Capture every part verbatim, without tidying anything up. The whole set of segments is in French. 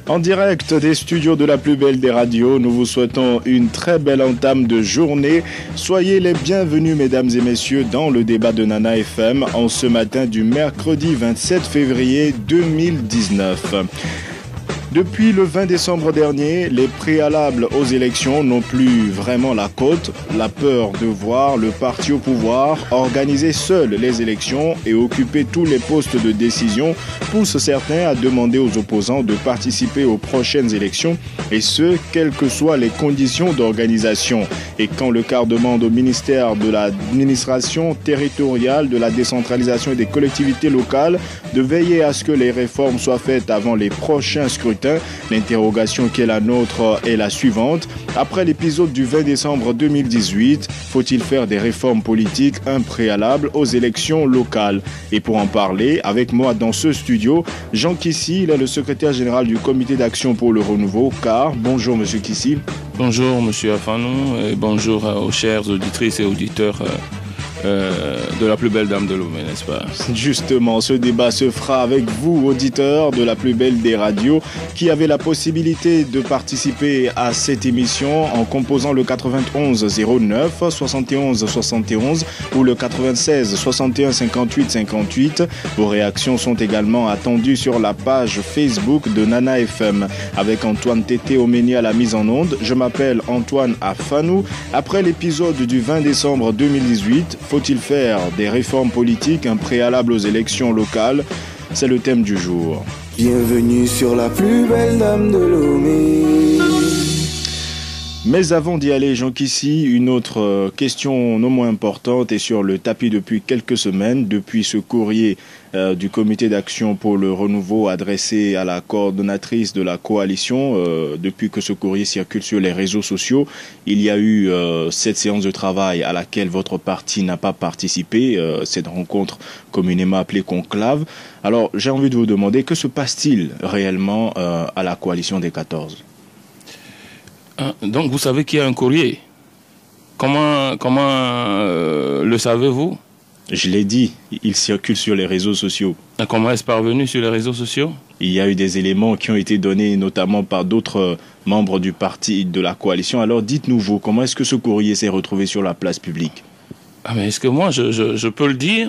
En direct des studios de la plus belle des radios, nous vous souhaitons une très belle entame de journée. Soyez les bienvenus, mesdames et messieurs, dans le débat de Nana F M en ce matin du mercredi vingt-sept février deux mille dix-neuf. Depuis le vingt décembre dernier, les préalables aux élections n'ont plus vraiment la cote. La peur de voir le parti au pouvoir organiser seul les élections et occuper tous les postes de décision pousse certains à demander aux opposants de participer aux prochaines élections, et ce, quelles que soient les conditions d'organisation. Et quand le quart demande au ministère de l'administration territoriale, de la décentralisation et des collectivités locales de veiller à ce que les réformes soient faites avant les prochains scrutins, l'interrogation qui est la nôtre est la suivante. Après l'épisode du vingt décembre deux mille dix-huit, faut-il faire des réformes politiques un préalable aux élections locales? Et pour en parler, avec moi dans ce studio, Jean Kissy, il est le secrétaire général du comité d'action pour le renouveau, car bonjour Monsieur Kissy. Bonjour Monsieur Afanou et bonjour aux chères auditrices et auditeurs Euh, de la plus belle dame de Lomé, n'est-ce pas? Justement, ce débat se fera avec vous, auditeurs de la plus belle des radios, qui avez la possibilité de participer à cette émission en composant le quatre-vingt-onze zéro neuf soixante et onze soixante et onze ou le quatre-vingt-seize soixante et un cinquante-huit cinquante-huit. Vos réactions sont également attendues sur la page Facebook de Nana F M. Avec Antoine Tété Omeni à la mise en onde, je m'appelle Antoine Afanou. Après l'épisode du vingt décembre deux mille dix-huit, faut-il faire des réformes politiques un préalable aux élections locales? C'est le thème du jour. Bienvenue sur la plus belle dame de Lomé. Mais avant d'y aller, Jean Kissy, une autre question non moins importante est sur le tapis depuis quelques semaines, depuis ce courrier euh, du comité d'action pour le renouveau adressé à la coordonnatrice de la coalition. Euh, depuis que ce courrier circule sur les réseaux sociaux, il y a eu euh, cette séance de travail à laquelle votre parti n'a pas participé, euh, cette rencontre communément appelée conclave. Alors, j'ai envie de vous demander, que se passe-t-il réellement euh, à la coalition des quatorze? Donc vous savez qu'il y a un courrier. Comment, comment euh, le savez-vous? Je l'ai dit, il circule sur les réseaux sociaux. Et comment est-ce parvenu sur les réseaux sociaux? Il y a eu des éléments qui ont été donnés notamment par d'autres membres du parti de la coalition. Alors dites-nous vous, comment est-ce que ce courrier s'est retrouvé sur la place publique? Ah mais est-ce que moi je, je, je peux le dire?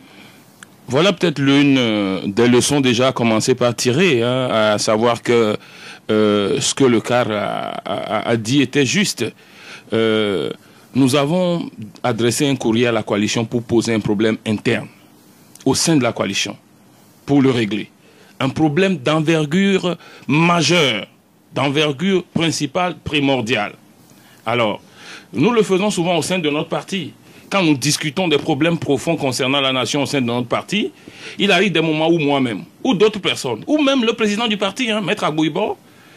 Voilà peut-être l'une des leçons déjà à commencer par tirer, hein, à savoir que Euh, ce que le C A R a, a, a dit était juste. Euh, nous avons adressé un courrier à la coalition pour poser un problème interne au sein de la coalition, pour le régler. Un problème d'envergure majeure, d'envergure principale, primordiale. Alors, nous le faisons souvent au sein de notre parti. Quand nous discutons des problèmes profonds concernant la nation au sein de notre parti, il arrive des moments où moi-même, ou d'autres personnes, ou même le président du parti, hein, Maître Agbouibo,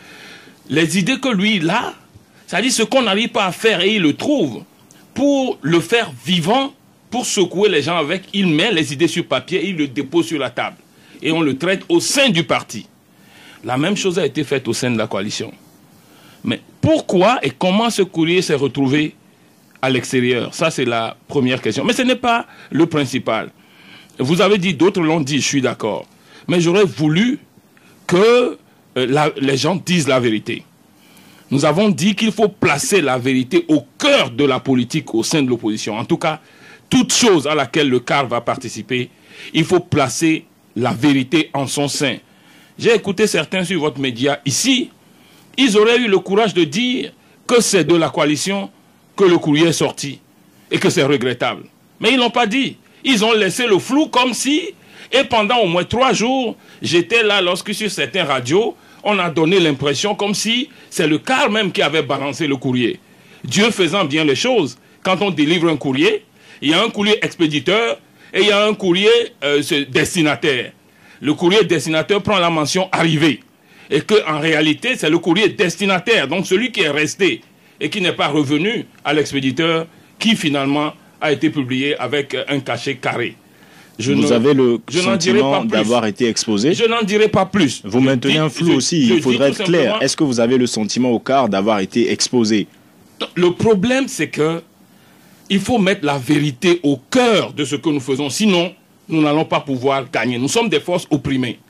les idées que lui, il a, c'est-à-dire ce qu'on n'arrive pas à faire et il le trouve, pour le faire vivant, pour secouer les gens avec, il met les idées sur papier, il le dépose sur la table. Et on le traite au sein du parti. La même chose a été faite au sein de la coalition. Mais pourquoi et comment ce courrier s'est retrouvé à l'extérieur? Ça, c'est la première question. Mais ce n'est pas le principal. Vous avez dit, d'autres l'ont dit, je suis d'accord. Mais j'aurais voulu que euh, la, les gens disent la vérité. Nous avons dit qu'il faut placer la vérité au cœur de la politique au sein de l'opposition. En tout cas, toute chose à laquelle le C A R va participer, il faut placer la vérité en son sein. J'ai écouté certains sur votre média ici, ils auraient eu le courage de dire que c'est de la coalition que le courrier est sorti et que c'est regrettable. Mais ils n'ont pas dit. Ils ont laissé le flou comme si, et pendant au moins trois jours, j'étais là lorsque sur certaines radios, on a donné l'impression comme si c'est le C A R même qui avait balancé le courrier. Dieu faisant bien les choses, quand on délivre un courrier, il y a un courrier expéditeur et il y a un courrier euh, destinataire. Le courrier destinataire prend la mention arrivée. Et qu'en réalité, c'est le courrier destinataire, donc celui qui est resté et qui n'est pas revenu à l'expéditeur, qui finalement a été publié avec un cachet carré. Je Vous ne, avez le sentiment d'avoir été exposé? Je n'en dirai pas plus. Vous maintenez un flou aussi, il faudrait être clair. Est-ce que vous avez le sentiment au C A R d'avoir été exposé? Le problème, c'est que il faut mettre la vérité au cœur de ce que nous faisons. Sinon, nous n'allons pas pouvoir gagner. Nous sommes des forces opprimées.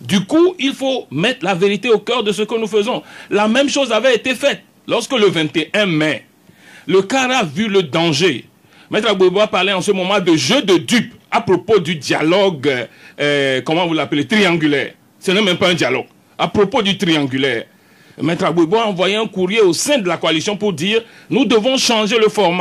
Du coup, il faut mettre la vérité au cœur de ce que nous faisons. La même chose avait été faite lorsque le vingt et un mai, le C A R a vu le danger. Maître Agbouébois parlait en ce moment de jeu de dupes à propos du dialogue, euh, comment vous l'appelez, triangulaire. Ce n'est même pas un dialogue. À propos du triangulaire, Maître Agbouébois a envoyé un courrier au sein de la coalition pour dire « Nous devons changer le format ».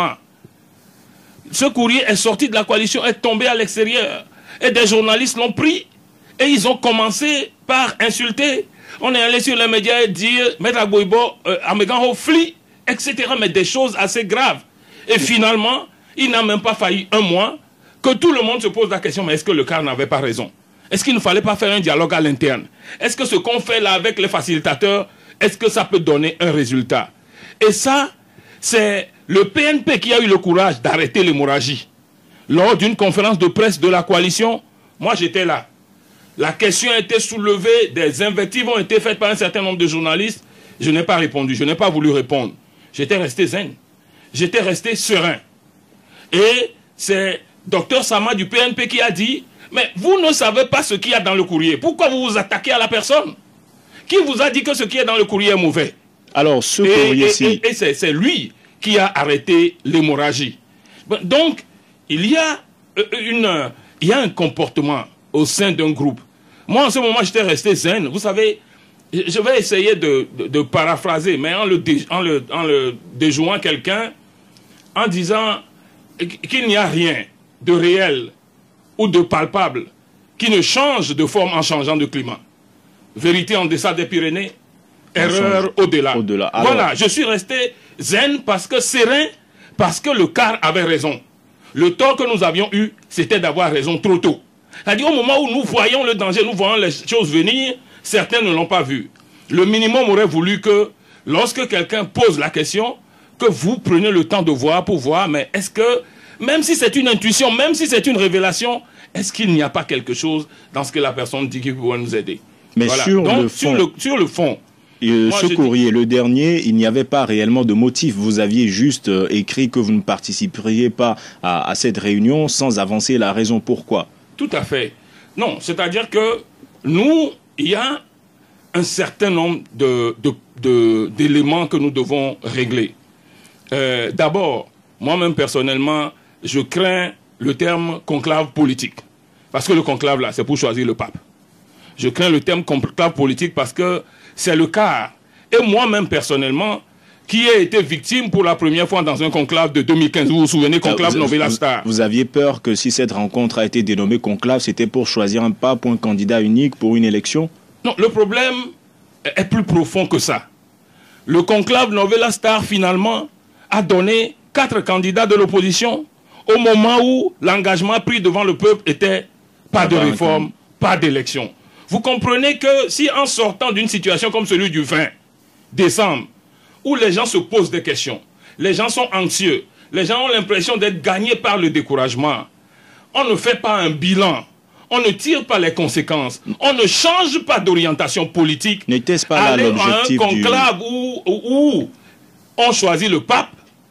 Ce courrier est sorti de la coalition, est tombé à l'extérieur. Et des journalistes l'ont pris. Et ils ont commencé par insulter. On est allé sur les médias et dire « Maître Agbouébois, euh, Amegan Hofli », et cetera. Mais des choses assez graves. Et finalement, il n'a même pas failli un mois que tout le monde se pose la question « Mais est-ce que le C A R n'avait pas raison? Est-ce qu'il ne fallait pas faire un dialogue à l'interne? Est-ce que ce qu'on fait là avec les facilitateurs, est-ce que ça peut donner un résultat ?» Et ça, c'est le P N P qui a eu le courage d'arrêter l'hémorragie. Lors d'une conférence de presse de la coalition, moi j'étais là. La question a été soulevée, des invectives ont été faites par un certain nombre de journalistes. Je n'ai pas répondu, je n'ai pas voulu répondre. J'étais resté zen. J'étais resté serein. Et c'est docteur Sama du P N P qui a dit « Mais vous ne savez pas ce qu'il y a dans le courrier. Pourquoi vous vous attaquez à la personne? Qui vous a dit que ce qui est dans le courrier est mauvais ?» Alors, ce et, courrier-ci... Et, et, et c'est lui qui a arrêté l'hémorragie. Donc, il y a, une, il y a un comportement au sein d'un groupe. Moi, en ce moment, j'étais resté zen. Vous savez, je vais essayer de, de, de paraphraser, mais en le, dé, en le, en le déjouant quelqu'un, en disant qu'il n'y a rien de réel ou de palpable qui ne change de forme en changeant de climat. Vérité en deçà des Pyrénées, erreur au-delà. Au-delà. Voilà, je suis resté zen parce que serein, parce que le C A R avait raison. Le tort que nous avions eu, c'était d'avoir raison trop tôt. C'est-à-dire au moment où nous voyons le danger, nous voyons les choses venir, certains ne l'ont pas vu. Le minimum aurait voulu que, lorsque quelqu'un pose la question, que vous preniez le temps de voir pour voir, mais est-ce que, même si c'est une intuition, même si c'est une révélation, est-ce qu'il n'y a pas quelque chose dans ce que la personne dit qui pourrait nous aider? Mais voilà. sur, Donc, le sur, fond, le, sur le fond, euh, moi, ce courrier, dis... le dernier, il n'y avait pas réellement de motif. Vous aviez juste euh, écrit que vous ne participeriez pas à, à cette réunion sans avancer la raison pourquoi. Tout à fait. Non, c'est-à-dire que nous, il y a un certain nombre de, de, de, d'éléments que nous devons régler. Euh, d'abord, moi-même personnellement, je crains le terme conclave politique. Parce que le conclave, là, c'est pour choisir le pape. Je crains le terme conclave politique parce que c'est le C A R. Et moi-même personnellement, qui ai été victime pour la première fois dans un conclave de deux mille quinze. Vous vous souvenez, conclave Novella Star. Vous, vous aviez peur que si cette rencontre a été dénommée conclave, c'était pour choisir un pape ou un candidat unique pour une élection? Non, le problème est plus profond que ça. Le conclave Novella Star, finalement, a donné quatre candidats de l'opposition au moment où l'engagement pris devant le peuple était pas de réforme, pas d'élection. Vous comprenez que si en sortant d'une situation comme celui du vingt décembre, où les gens se posent des questions, les gens sont anxieux, les gens ont l'impression d'être gagnés par le découragement, on ne fait pas un bilan, on ne tire pas les conséquences, on ne change pas d'orientation politique. N'était-ce pas là l'objectif à un conclave du... où, où on choisit le pape,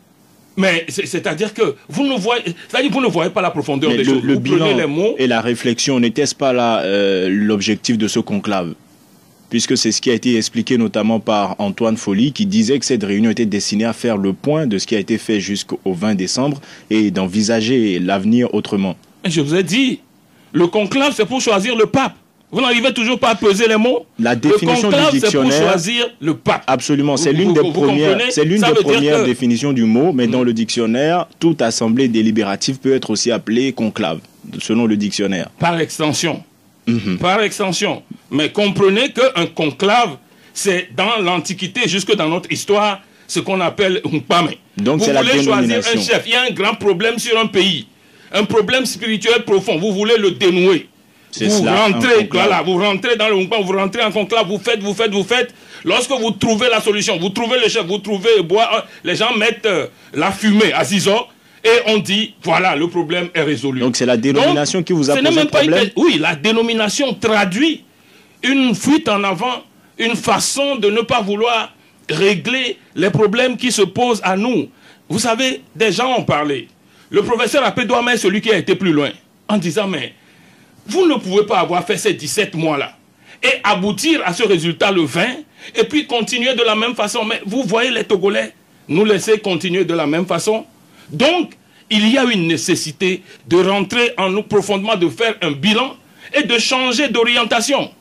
mais c'est-à-dire que vous ne voyez, c'est-à-dire vous ne voyez pas la profondeur mais des le, choses. Le vous bilan prenez les mots et la réflexion, n'était-ce pas là euh, l'objectif de ce conclave? Puisque c'est ce qui a été expliqué notamment par Antoine Folly, qui disait que cette réunion était destinée à faire le point de ce qui a été fait jusqu'au vingt décembre et d'envisager l'avenir autrement. Je vous ai dit, le conclave, c'est pour choisir le pape. Vous n'arrivez toujours pas à peser les mots. La définition le conclave, du dictionnaire, c'est pour choisir le pape. Absolument, c'est l'une des premières, c'est l'une des premières que... définitions du mot, mais mmh. dans le dictionnaire, toute assemblée délibérative peut être aussi appelée conclave, selon le dictionnaire. Par extension. Mmh. Par extension. Mais comprenez qu'un conclave, c'est dans l'Antiquité, jusque dans notre histoire, ce qu'on appelle un pame. Donc vous voulez choisir un chef, il y a un grand problème sur un pays, un problème spirituel profond, vous voulez le dénouer. Vous cela, rentrez, voilà, vous rentrez dans le mouvement, vous rentrez en conclave, vous faites, vous faites, vous faites. Lorsque vous trouvez la solution, vous trouvez le chef, vous trouvez le bois, les gens mettent euh, la fumée à six heures et on dit, voilà, le problème est résolu. Donc c'est la dénomination Donc, qui vous a posé problème? Une... Oui, la dénomination traduit une fuite en avant, une façon de ne pas vouloir régler les problèmes qui se posent à nous. Vous savez, des gens ont parlé. Le professeur Apé-Douamé est celui qui a été plus loin, en disant, mais vous ne pouvez pas avoir fait ces dix-sept mois-là et aboutir à ce résultat le vingt, et puis continuer de la même façon. Mais vous voyez les Togolais nous laisser continuer de la même façon. Donc, il y a une nécessité de rentrer en nous profondément, de faire un bilan et de changer d'orientation.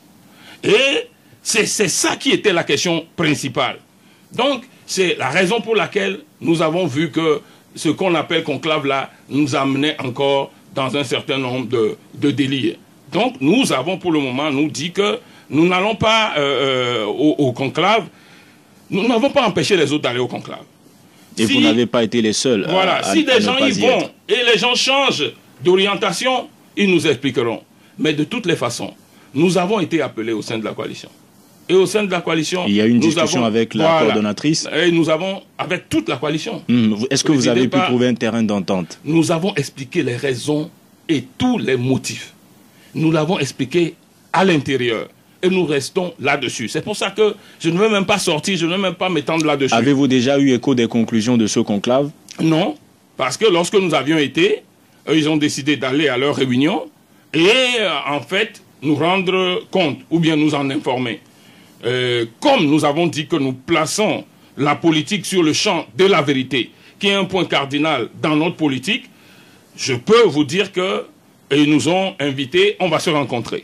Et c'est ça qui était la question principale. Donc, c'est la raison pour laquelle nous avons vu que ce qu'on appelle conclave là nous amenait encore dans un certain nombre de, de délires. Donc, nous avons pour le moment nous dit que nous n'allons pas euh, au, au conclave. Nous n'avons pas empêché les autres d'aller au conclave. Et si, vous n'avez pas été les seuls. Voilà, à, à, si des gens y vont être. et les gens changent d'orientation, ils nous expliqueront. Mais de toutes les façons, nous avons été appelés au sein de la coalition. Et au sein de la coalition, il y a eu une nous discussion avons, avec la voilà, coordonnatrice. Et nous avons, avec toute la coalition. Mmh. Est-ce que vous avez pu pas, trouver un terrain d'entente? Nous avons expliqué les raisons et tous les motifs. Nous l'avons expliqué à l'intérieur. Et nous restons là-dessus. C'est pour ça que je ne veux même pas sortir, je ne veux même pas m'étendre là-dessus. Avez-vous déjà eu écho des conclusions de ce conclave? Non, parce que lorsque nous avions été, eux, ils ont décidé d'aller à leur réunion et euh, en fait nous rendre compte ou bien nous en informer. Euh, comme nous avons dit que nous plaçons la politique sur le champ de la vérité, qui est un point cardinal dans notre politique, je peux vous dire que ils nous ont invités, on va se rencontrer.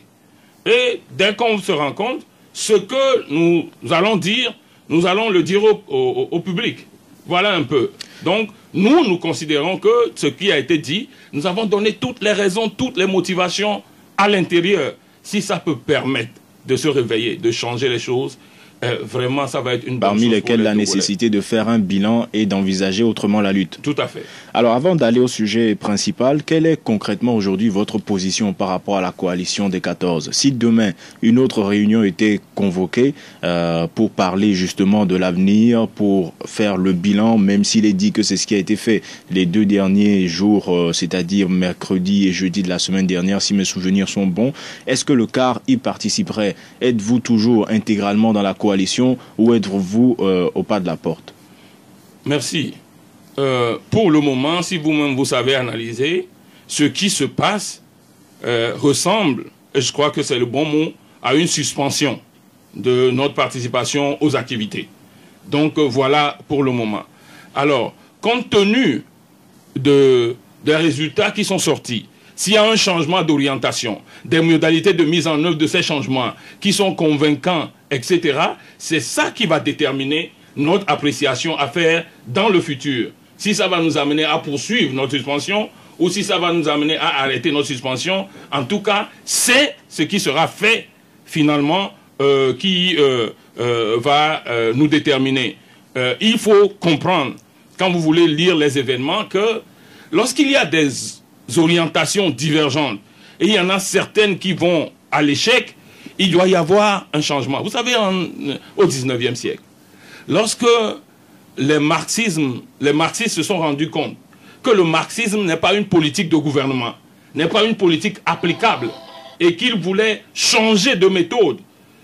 Et dès qu'on se rencontre, ce que nous allons dire, nous allons le dire au, au, au public. Voilà un peu. Donc, nous, nous considérons que ce qui a été dit, nous avons donné toutes les raisons, toutes les motivations à l'intérieur. Si ça peut permettre de se réveiller, de changer les choses, euh, vraiment, ça va être une bonne chose. Parmi lesquelles la nécessité de faire un bilan et d'envisager autrement la lutte. Tout à fait. Alors, avant d'aller au sujet principal, quelle est concrètement aujourd'hui votre position par rapport à la coalition des quatorze? Si demain, une autre réunion était convoquée euh, pour parler justement de l'avenir, pour faire le bilan, même s'il est dit que c'est ce qui a été fait les deux derniers jours, euh, c'est-à-dire mercredi et jeudi de la semaine dernière, si mes souvenirs sont bons, est-ce que le C A R y participerait? Êtes-vous toujours intégralement dans la coalition ou êtes-vous euh, au pas de la porte? Merci. Euh, pour le moment, si vous-même vous savez analyser, ce qui se passe euh, ressemble, et je crois que c'est le bon mot, à une suspension de notre participation aux activités. Donc euh, voilà pour le moment. Alors, compte tenu de, des résultats qui sont sortis, s'il y a un changement d'orientation, des modalités de mise en œuvre de ces changements qui sont convaincants, et cetera, c'est ça qui va déterminer notre appréciation à faire dans le futur. Si ça va nous amener à poursuivre notre suspension ou si ça va nous amener à arrêter notre suspension, en tout cas, c'est ce qui sera fait finalement euh, qui euh, euh, va euh, nous déterminer. Euh, il faut comprendre, quand vous voulez lire les événements, que lorsqu'il y a des orientations divergentes et il y en a certaines qui vont à l'échec, il doit y avoir un changement. Vous savez, en, au dix-neuvième siècle, lorsque les, marxismes, les marxistes se sont rendus compte que le marxisme n'est pas une politique de gouvernement, n'est pas une politique applicable, et qu'ils voulaient changer de méthode,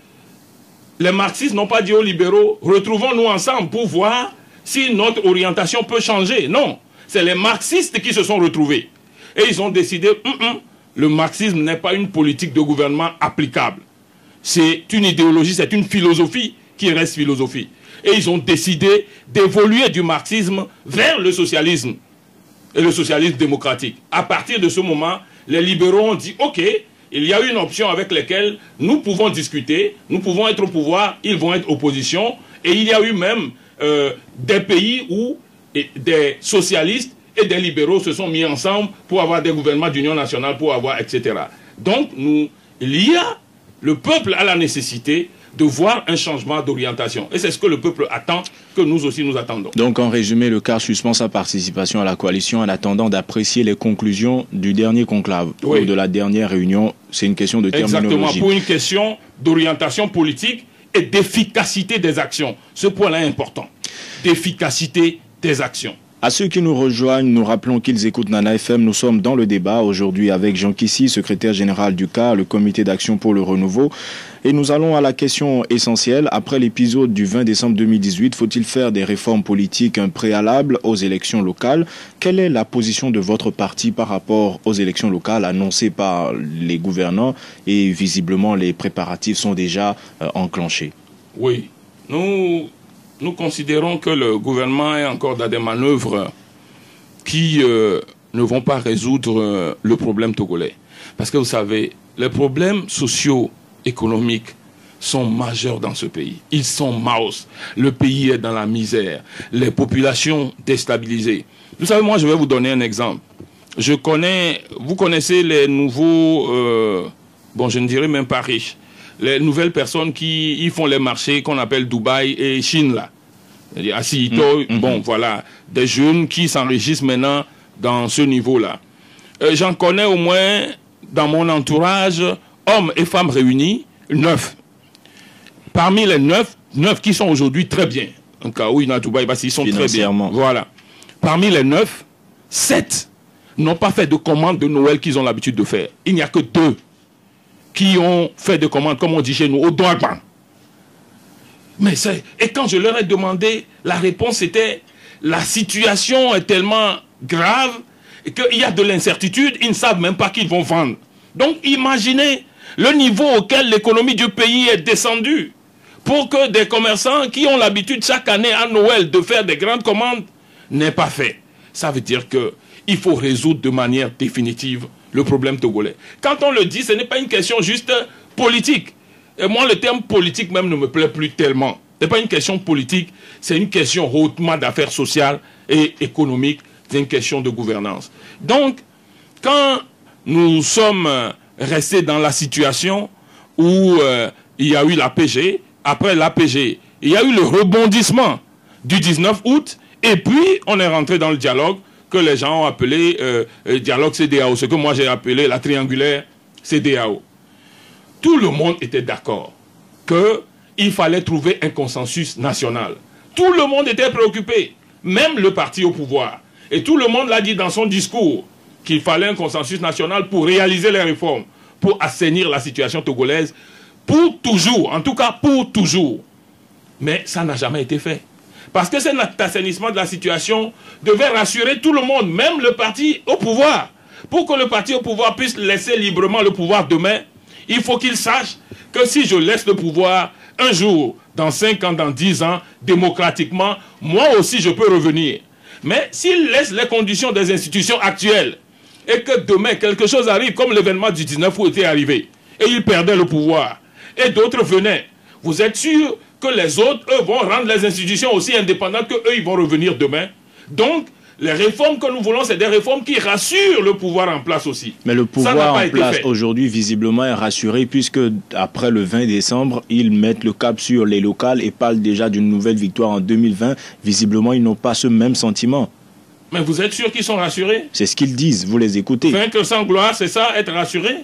les marxistes n'ont pas dit aux libéraux, retrouvons-nous ensemble pour voir si notre orientation peut changer. Non, c'est les marxistes qui se sont retrouvés. Et ils ont décidé, hum, hum, le marxisme n'est pas une politique de gouvernement applicable. C'est une idéologie, c'est une philosophie qui reste philosophie. Et ils ont décidé d'évoluer du marxisme vers le socialisme et le socialisme démocratique. À partir de ce moment, les libéraux ont dit, ok, il y a une option avec laquelle nous pouvons discuter, nous pouvons être au pouvoir, ils vont être opposition. Et il y a eu même euh, des pays où et, des socialistes et des libéraux se sont mis ensemble pour avoir des gouvernements d'union nationale, pour avoir, et cetera. Donc, nous, il y a, le peuple a la nécessité de voir un changement d'orientation. Et c'est ce que le peuple attend, que nous aussi nous attendons. Donc, en résumé, le C A R suspend sa participation à la coalition en attendant d'apprécier les conclusions du dernier conclave, oui, ou de la dernière réunion. C'est une question de terminologie. Exactement, pour une question d'orientation politique et d'efficacité des actions. Ce point-là est important. D'efficacité des actions. À ceux qui nous rejoignent, nous rappelons qu'ils écoutent Nana F M. Nous sommes dans le débat aujourd'hui avec Jean Kissi, secrétaire général du C A R, le comité d'action pour le renouveau. Et nous allons à la question essentielle. Après l'épisode du vingt décembre deux mille dix-huit, faut-il faire des réformes politiques préalables aux élections locales? Quelle est la position de votre parti par rapport aux élections locales annoncées par les gouvernants? Et visiblement, les préparatifs sont déjà euh, enclenchés. Oui, nous... Nous considérons que le gouvernement est encore dans des manœuvres qui euh, ne vont pas résoudre euh, le problème togolais. Parce que vous savez, les problèmes sociaux, économiques sont majeurs dans ce pays. Ils sont maus. Le pays est dans la misère. Les populations déstabilisées. Vous savez, moi, je vais vous donner un exemple. Je connais, vous connaissez les nouveaux, euh, bon, je ne dirais même pas riches, les nouvelles personnes qui ils font les marchés qu'on appelle Dubaï et Chine, là. Asito, mmh, bon, mmh. voilà, des jeunes qui s'enrichissent maintenant dans ce niveau-là. Euh, J'en connais au moins, dans mon entourage, hommes et femmes réunis, neuf. Parmi les neuf, neuf qui sont aujourd'hui très bien. En cas où il y en a Dubaï, parce qu'ils sont très bien. Voilà. Parmi les neuf, sept n'ont pas fait de commandes de Noël qu'ils ont l'habitude de faire. Il n'y a que deux qui ont fait des commandes, comme on dit chez nous, au douane. Mais c'est... Et quand je leur ai demandé, la réponse était, la situation est tellement grave qu'il y a de l'incertitude, ils ne savent même pas qu'ils vont vendre. Donc imaginez le niveau auquel l'économie du pays est descendue pour que des commerçants qui ont l'habitude chaque année à Noël de faire des grandes commandes n'aient pas fait. Ça veut dire qu'il faut résoudre de manière définitive le problème togolais. Quand on le dit, ce n'est pas une question juste politique. Et moi, le terme politique même ne me plaît plus tellement. Ce n'est pas une question politique, c'est une question hautement d'affaires sociales et économiques, c'est une question de gouvernance. Donc, quand nous sommes restés dans la situation où euh, il y a eu l'A P G, après l'A P G, il y a eu le rebondissement du dix-neuf août, et puis on est rentré dans le dialogue que les gens ont appelé euh, euh, dialogue C D A O, ce que moi j'ai appelé la triangulaire C D A O. Tout le monde était d'accord qu'il fallait trouver un consensus national. Tout le monde était préoccupé, même le parti au pouvoir. Et tout le monde l'a dit dans son discours, qu'il fallait un consensus national pour réaliser les réformes, pour assainir la situation togolaise, pour toujours, en tout cas pour toujours. Mais ça n'a jamais été fait. Parce que cet assainissement de la situation devait rassurer tout le monde, même le parti au pouvoir. Pour que le parti au pouvoir puisse laisser librement le pouvoir demain, il faut qu'il sache que si je laisse le pouvoir un jour, dans cinq ans, dans dix ans, démocratiquement, moi aussi je peux revenir. Mais s'il laisse les conditions des institutions actuelles et que demain quelque chose arrive, comme l'événement du dix-neuf août était arrivé, et il perdait le pouvoir, et d'autres venaient, vous êtes sûr que les autres, eux, vont rendre les institutions aussi indépendantes que eux, ils vont revenir demain? Donc, les réformes que nous voulons, c'est des réformes qui rassurent le pouvoir en place aussi. Mais le pouvoir en place aujourd'hui, visiblement, est rassuré puisque après le vingt décembre, ils mettent le cap sur les locales et parlent déjà d'une nouvelle victoire en deux mille vingt. Visiblement, ils n'ont pas ce même sentiment. Mais vous êtes sûr qu'ils sont rassurés? C'est ce qu'ils disent, vous les écoutez. Vaincre sans gloire, c'est ça, être rassuré?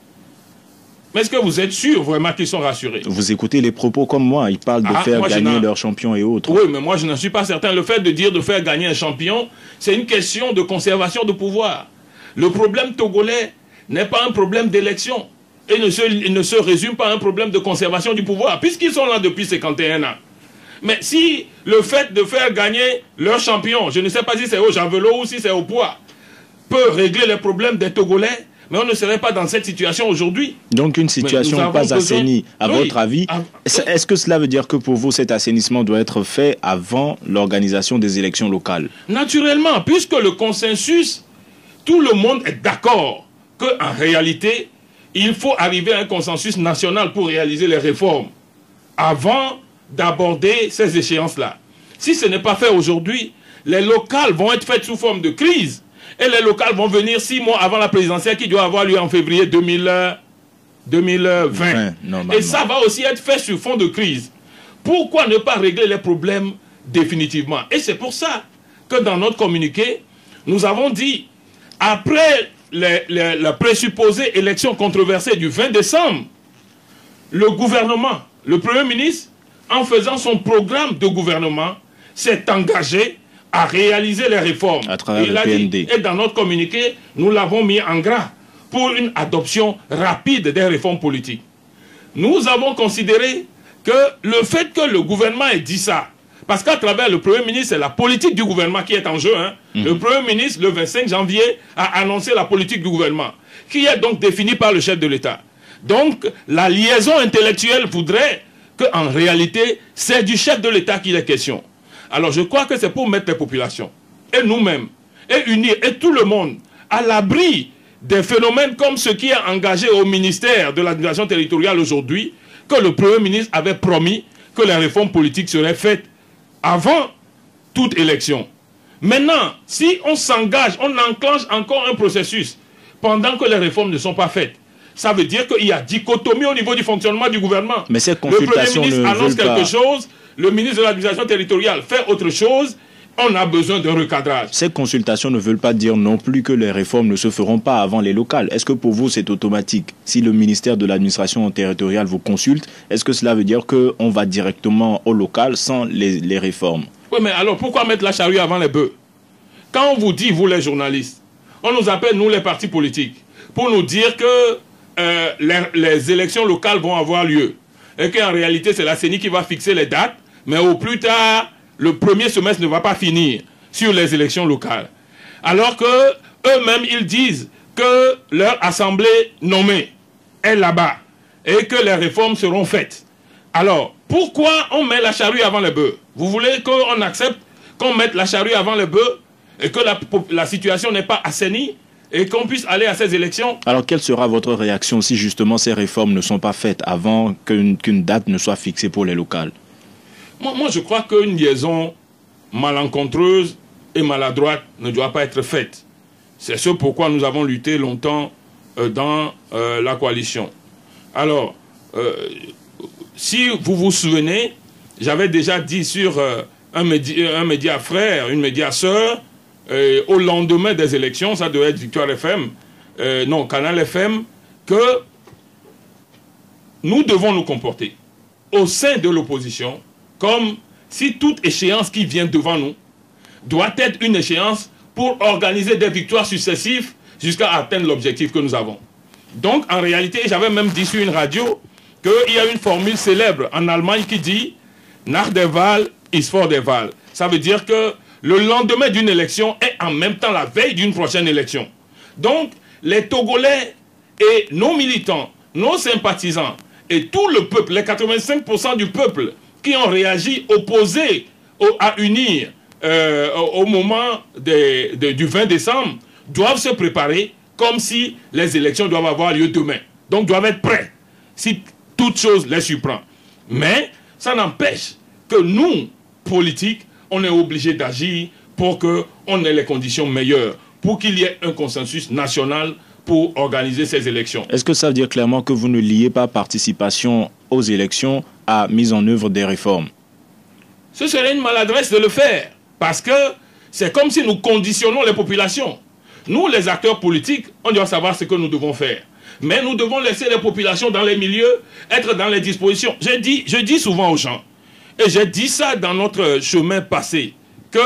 Mais est-ce que vous êtes sûr vraiment qu'ils sont rassurés? Vous écoutez les propos comme moi, ils parlent de ah, faire gagner leurs champions et autres. Oui, mais moi je n'en suis pas certain. Le fait de dire de faire gagner un champion, c'est une question de conservation de pouvoir. Le problème togolais n'est pas un problème d'élection et ne se, il ne se résume pas à un problème de conservation du pouvoir, puisqu'ils sont là depuis cinquante et un ans. Mais si le fait de faire gagner leur champion, je ne sais pas si c'est au javelot ou si c'est au poids, peut régler les problèmes des Togolais, mais on ne serait pas dans cette situation aujourd'hui. Donc une situation pas assainie, à oui. votre avis. Ah, Est-ce que cela veut dire que pour vous, cet assainissement doit être fait avant l'organisation des élections locales? Naturellement, puisque le consensus, tout le monde est d'accord qu'en réalité, il faut arriver à un consensus national pour réaliser les réformes avant d'aborder ces échéances-là. Si ce n'est pas fait aujourd'hui, les locales vont être faites sous forme de crise. Et les locales vont venir six mois avant la présidentielle qui doit avoir lieu en février deux mille vingt. Et ça va aussi être fait sur fond de crise. Pourquoi ne pas régler les problèmes définitivement? Et c'est pour ça que dans notre communiqué, nous avons dit, après les, les, la présupposée élection controversée du vingt décembre, le gouvernement, le Premier ministre, en faisant son programme de gouvernement, s'est engagé à réaliser les réformes. À travers Il le a P N D. dit, et dans notre communiqué, nous l'avons mis en gras pour une adoption rapide des réformes politiques. Nous avons considéré que le fait que le gouvernement ait dit ça, parce qu'à travers le Premier ministre, c'est la politique du gouvernement qui est en jeu. Hein. Mmh. Le Premier ministre, le vingt-cinq janvier, a annoncé la politique du gouvernement, qui est donc définie par le chef de l'État. Donc, la liaison intellectuelle voudrait qu'en réalité, c'est du chef de l'État qu'il est question. Alors, je crois que c'est pour mettre les populations, et nous-mêmes, et unir, et tout le monde, à l'abri des phénomènes comme ce qui est engagé au ministère de l'administration territoriale aujourd'hui, que le Premier ministre avait promis que les réformes politiques seraient faites avant toute élection. Maintenant, si on s'engage, on enclenche encore un processus pendant que les réformes ne sont pas faites, ça veut dire qu'il y a dichotomie au niveau du fonctionnement du gouvernement. Mais cette consultation le Premier ministre annonce quelque pas... chose, le ministre de l'administration territoriale fait autre chose, on a besoin d'un recadrage. Ces consultations ne veulent pas dire non plus que les réformes ne se feront pas avant les locales. Est-ce que pour vous c'est automatique? Si le ministère de l'administration territoriale vous consulte, est-ce que cela veut dire qu'on va directement au local sans les, les réformes? Oui, mais alors pourquoi mettre la charrue avant les bœufs? Quand on vous dit, vous les journalistes, on nous appelle, nous les partis politiques, pour nous dire que euh, les, les élections locales vont avoir lieu. Et qu'en réalité, c'est la C E N I qui va fixer les dates, mais au plus tard, le premier semestre ne va pas finir sur les élections locales. Alors que eux-mêmes, ils disent que leur assemblée nommée est là-bas et que les réformes seront faites. Alors, pourquoi on met la charrue avant les bœufs? Vous voulez qu'on accepte qu'on mette la charrue avant les bœufs et que la, la situation n'est pas assainie et qu'on puisse aller à ces élections? Alors, quelle sera votre réaction si justement ces réformes ne sont pas faites avant qu'une qu'une date ne soit fixée pour les locales? Moi, moi, je crois qu'une liaison malencontreuse et maladroite ne doit pas être faite. C'est ce pourquoi nous avons lutté longtemps euh, dans euh, la coalition. Alors, euh, si vous vous souvenez, j'avais déjà dit sur euh, un, média, un média frère, une média sœur, euh, au lendemain des élections, ça devait être Victoire F M, euh, non, Canal F M, que nous devons nous comporter au sein de l'opposition comme si toute échéance qui vient devant nous doit être une échéance pour organiser des victoires successives jusqu'à atteindre l'objectif que nous avons. Donc, en réalité, j'avais même dit sur une radio qu'il y a une formule célèbre en Allemagne qui dit « Nach der Wahl ist vor der Wahl ». Ça veut dire que le lendemain d'une élection est en même temps la veille d'une prochaine élection. Donc, les Togolais et nos militants, nos sympathisants et tout le peuple, les quatre-vingt-cinq pour cent du peuple qui ont réagi opposés au, à unir euh, au, au moment de, de, du vingt décembre, doivent se préparer comme si les élections doivent avoir lieu demain. Donc doivent être prêts si toute chose les surprend. Mais ça n'empêche que nous, politiques, on est obligés d'agir pour qu'on ait les conditions meilleures, pour qu'il y ait un consensus national pour organiser ces élections. Est-ce que ça veut dire clairement que vous ne liez pas participation aux élections à mise en œuvre des réformes? Ce serait une maladresse de le faire, parce que c'est comme si nous conditionnons les populations. Nous, les acteurs politiques, on doit savoir ce que nous devons faire. Mais nous devons laisser les populations dans les milieux, être dans les dispositions. Je dis, je dis souvent aux gens, et j'ai dit ça dans notre chemin passé, que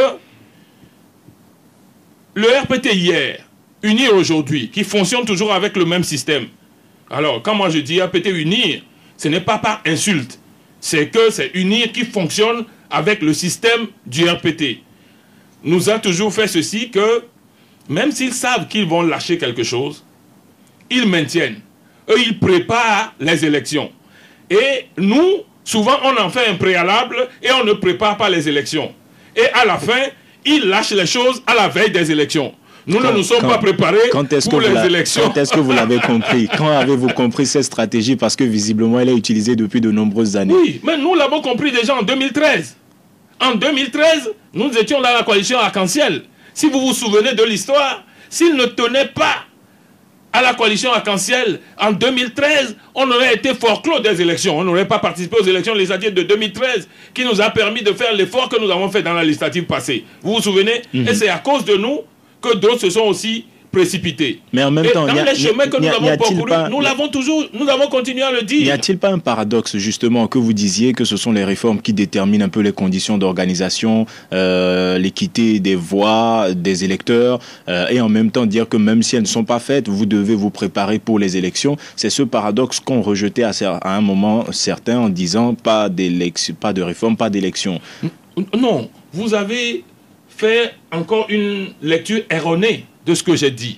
le R P T hier, unir aujourd'hui, qui fonctionne toujours avec le même système. Alors, quand moi je dis R P T unir, ce n'est pas par insulte. C'est que c'est unir qui fonctionne avec le système du R P T. Nous a toujours fait ceci que, même s'ils savent qu'ils vont lâcher quelque chose, ils maintiennent. Eux, ils préparent les élections. Et nous, souvent, on en fait un préalable et on ne prépare pas les élections. Et à la fin, ils lâchent les choses à la veille des élections. Nous quand, ne nous sommes quand, pas préparés pour les élections. Quand est-ce que vous l'avez compris? Quand avez-vous compris cette stratégie? Parce que visiblement, elle est utilisée depuis de nombreuses années. Oui, mais nous l'avons compris déjà en deux mille treize. En deux mille treize, nous étions dans la coalition Arc-en-Ciel. Si vous vous souvenez de l'histoire, s'ils ne tenaient pas à la coalition Arc-en-Ciel, en deux mille treize, on aurait été forclos des élections. On n'aurait pas participé aux élections législatives de deux mille treize, qui nous a permis de faire l'effort que nous avons fait dans la législative passée. Vous vous souvenez? Mm-hmm. Et c'est à cause de nous que d'autres se sont aussi précipité. Mais en même Et temps, dans y a, les chemins que nous avons parcourus, pas... nous l'avons toujours, nous avons continué à le dire. N'y a-t-il pas un paradoxe justement que vous disiez que ce sont les réformes qui déterminent un peu les conditions d'organisation, euh, l'équité des voix des électeurs, euh, et en même temps dire que même si elles ne sont pas faites, vous devez vous préparer pour les élections. C'est ce paradoxe qu'ont rejeté à, à un moment certains en disant pas d'élection, pas de réforme, pas d'élection. Non, vous avez fait encore une lecture erronée de ce que j'ai dit.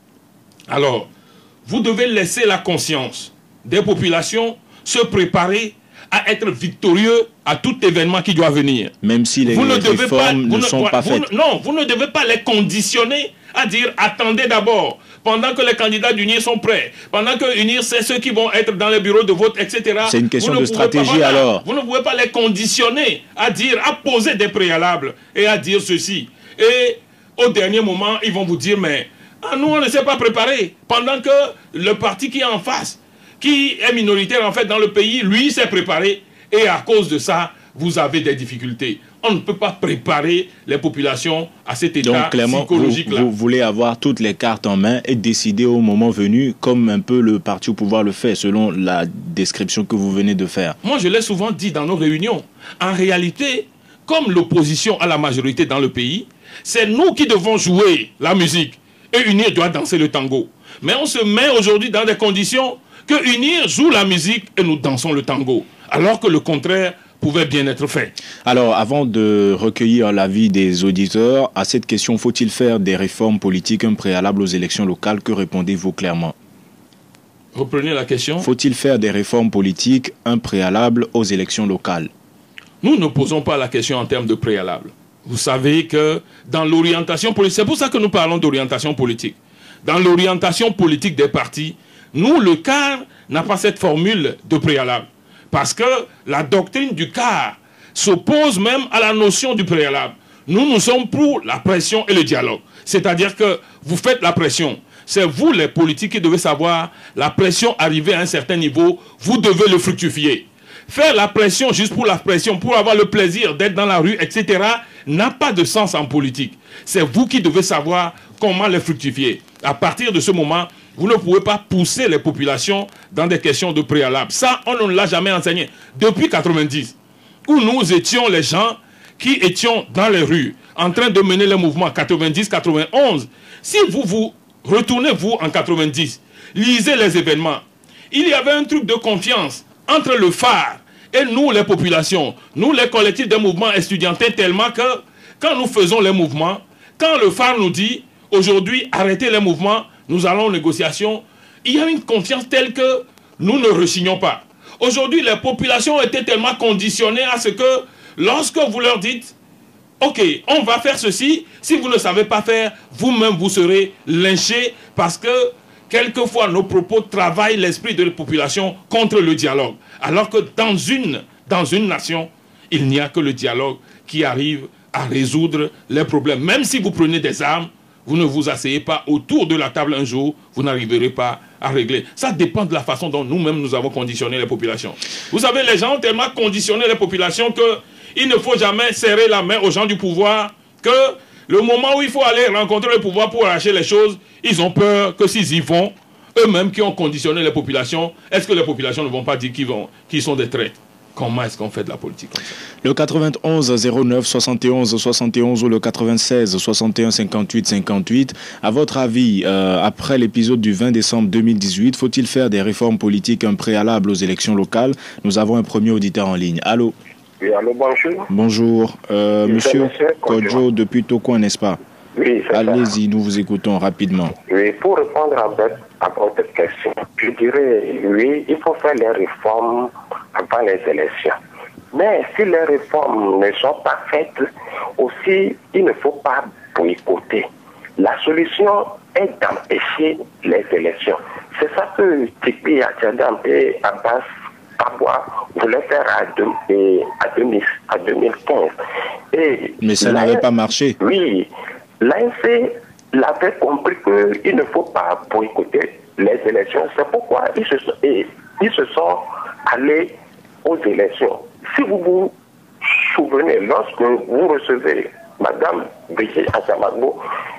Alors, vous devez laisser la conscience des populations se préparer à être victorieux à tout événement qui doit venir. Même si les vous ne réformes devez pas, ne vous sont ne, pas vous faites. Ne, non, vous ne devez pas les conditionner à dire attendez d'abord, pendant que les candidats d'U N I R sont prêts, pendant que U N I R c'est ceux qui vont être dans les bureaux de vote, et cetera. C'est une question de stratégie pas, voilà, alors. Vous ne pouvez pas les conditionner à dire, à poser des préalables et à dire ceci. Et au dernier moment, ils vont vous dire mais ah, nous on ne s'est pas préparé. Pendant que le parti qui est en face, qui est minoritaire en fait dans le pays, lui s'est préparé et à cause de ça, vous avez des difficultés. On ne peut pas préparer les populations à cet état Donc, clairement, psychologique-là. Vous, vous voulez avoir toutes les cartes en main et décider au moment venu, comme un peu le parti au pouvoir le fait, selon la description que vous venez de faire. Moi, je l'ai souvent dit dans nos réunions. En réalité, comme l'opposition à la majorité dans le pays, c'est nous qui devons jouer la musique. Et U N I R doit danser le tango. Mais on se met aujourd'hui dans des conditions que U N I R joue la musique et nous dansons le tango. Alors que le contraire pouvait bien être fait. Alors, avant de recueillir l'avis des auditeurs, à cette question, faut-il faire des réformes politiques un préalable aux élections locales? Que répondez-vous clairement? Reprenez la question. Faut-il faire des réformes politiques un préalable aux élections locales? Nous ne posons pas la question en termes de préalable. Vous savez que dans l'orientation politique, c'est pour ça que nous parlons d'orientation politique. Dans l'orientation politique des partis, nous, le C A R n'a pas cette formule de préalable. Parce que la doctrine du C A R s'oppose même à la notion du préalable. Nous, nous sommes pour la pression et le dialogue. C'est-à-dire que vous faites la pression. C'est vous, les politiques, qui devez savoir la pression arrivée à un certain niveau, vous devez le fructifier. Faire la pression juste pour la pression, pour avoir le plaisir d'être dans la rue, et cetera, n'a pas de sens en politique. C'est vous qui devez savoir comment les fructifier. À partir de ce moment, vous ne pouvez pas pousser les populations dans des questions de préalable. Ça, on ne l'a jamais enseigné. Depuis quatre-vingt-dix, où nous étions les gens qui étions dans les rues, en train de mener les mouvements quatre-vingt-dix quatre-vingt-onze, si vous vous retournez, vous, en quatre-vingt-dix, lisez les événements, il y avait un truc de confiance entre le phare et nous, les populations, nous, les collectifs des mouvements estudiantins, tellement que quand nous faisons les mouvements, quand le phare nous dit, aujourd'hui, arrêtez les mouvements, nous allons aux négociations, il y a une confiance telle que nous ne rechignons pas. Aujourd'hui, les populations ont été tellement conditionnées à ce que, lorsque vous leur dites, ok, on va faire ceci, si vous ne savez pas faire, vous-même vous serez lynchés parce que quelquefois nos propos travaillent l'esprit de la population contre le dialogue. Alors que dans une, dans une nation, il n'y a que le dialogue qui arrive à résoudre les problèmes. Même si vous prenez des armes, vous ne vous asseyez pas autour de la table un jour, vous n'arriverez pas à régler. Ça dépend de la façon dont nous-mêmes nous avons conditionné les populations. Vous savez, les gens ont tellement conditionné les populations qu'il ne faut jamais serrer la main aux gens du pouvoir, que le moment où il faut aller rencontrer le pouvoir pour arracher les choses, ils ont peur que s'ils y vont, eux-mêmes qui ont conditionné les populations, est-ce que les populations ne vont pas dire qu'ils vont, qu'ils sont des traîtres? Comment est-ce qu'on fait de la politique comme ça? Le quatre-vingt-onze zéro neuf soixante et onze soixante et onze ou le quatre-vingt-seize soixante et un cinquante-huit cinquante-huit. À votre avis, euh, après l'épisode du vingt décembre deux mille dix-huit, faut-il faire des réformes politiques un préalable aux élections locales? Nous avons un premier auditeur en ligne. Allô? Oui, allô, bonjour. Bonjour. Euh, monsieur Kodjo depuis Tokyo, n'est-ce pas? Oui, c'est ça. Allez-y, nous vous écoutons rapidement. Oui, pour répondre à votre, à votre question, je dirais, oui, il faut faire les réformes avant les élections. Mais si les réformes ne sont pas faites, aussi, il ne faut pas boycotter. La solution est d'empêcher les élections. C'est ça que Tipi Atchadam et Abbas Kabwa voulaient faire à, deux, à, deux mille, à deux mille quinze. Et mais ça n'avait pas marché. Oui. L'A N C l'avait compris qu'il ne faut pas boycotter les élections. C'est pourquoi ils se, sont, ils se sont allés aux élections. Si vous vous souvenez, lorsque vous recevez Madame Brigitte Assamagbo,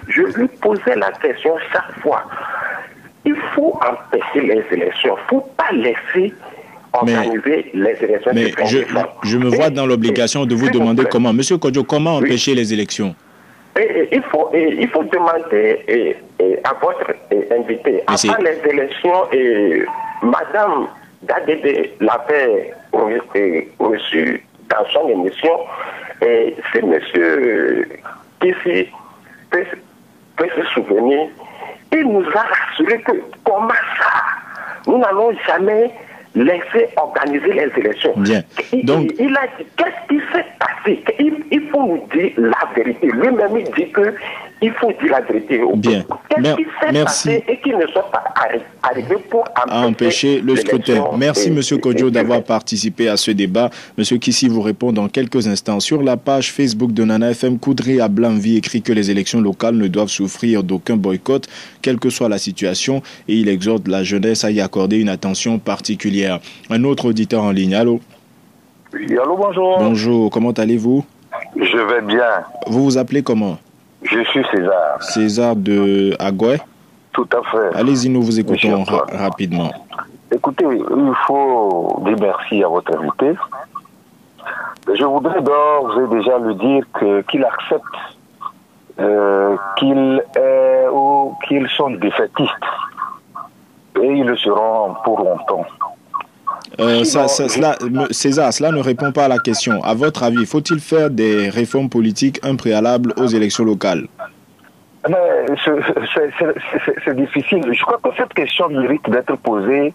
Je lui posais la question chaque fois. Il faut empêcher les élections. Il ne faut pas laisser organiser mais, les élections. Mais je, je me vois dans l'obligation de vous demander vous comment. Monsieur Kodjo, comment oui. empêcher les élections? et, et, il, faut, et, il faut demander et, et à votre et, invité. Mais avant les élections, et, Madame Dadede l'avait reçu dans son émission. Et c'est monsieur qui s'y peut, peut se souvenir. Il nous a rassuré que comment ça, nous n'allons jamais laisser organiser les élections. Bien. Donc, il, il a dit, qu'est-ce qui s'est passé? Il, il faut nous dire la vérité. Lui-même, il dit qu'il faut dire la vérité. Bien. Qu'est-ce qui s'est passé et qu'ils ne sont pas arrivés pour empêcher, empêcher le scrutin. Merci, M. Kodjo, d'avoir participé à ce débat. M. Kissi vous répond dans quelques instants. Sur la page Facebook de Nana F M, Koudri à Blanvi écrit que les élections locales ne doivent souffrir d'aucun boycott, quelle que soit la situation, et il exhorte la jeunesse à y accorder une attention particulière. Un autre auditeur en ligne, allô? Oui, allô, bonjour. Bonjour, comment allez-vous? Je vais bien. Vous vous appelez comment? Je suis César. César de Agoué? Tout à fait. Allez-y, nous vous écoutons ra rapidement. Écoutez, il faut dire merci à votre invité. Je voudrais d'ores et déjà lui dire que qu'il accepte euh, qu'il est ou qu'ils sont défaitistes. Et ils le seront pour longtemps. Euh, ça, ça, cela, César, cela ne répond pas à la question. À votre avis, faut-il faire des réformes politiques impréalables aux élections locales? C'est difficile. Je crois que cette question mérite d'être posée